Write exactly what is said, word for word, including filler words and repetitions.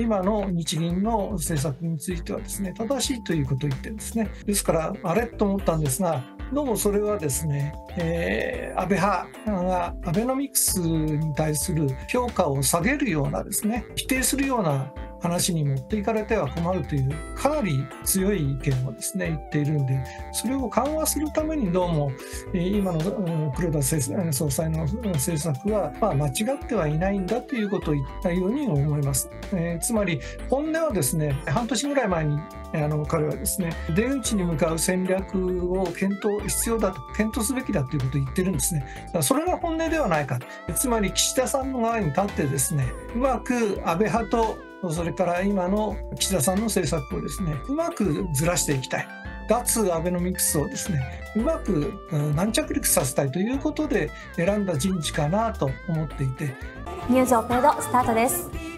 今の日銀の政策についてはですね、正しいということを言ってるんですね。ですからあれと思ったんですが、どうもそれはですね、えー、安倍派がアベノミクスに対する評価を下げるようなですね、否定するような話に持っていかれては困るというかなり強い意見をですね言っているんで、それを緩和するためにどうも今の黒田総裁の政策はまあ間違ってはいないんだということを言ったように思います。えー、つまり本音はですね、半年ぐらい前にあの彼はですね、出口に向かう戦略を検討必要だと検討すべきだということを言ってるんですね。だからそれが本音ではないか。つまり岸田さんの側に立ってですね、うまく安倍派とそれから今の岸田さんの政策をですね、うまくずらしていきたい。脱アベノミクスをですね、うまく軟着陸させたいということで選んだ人事かなと思っていて。 ニュースオペードスタートです。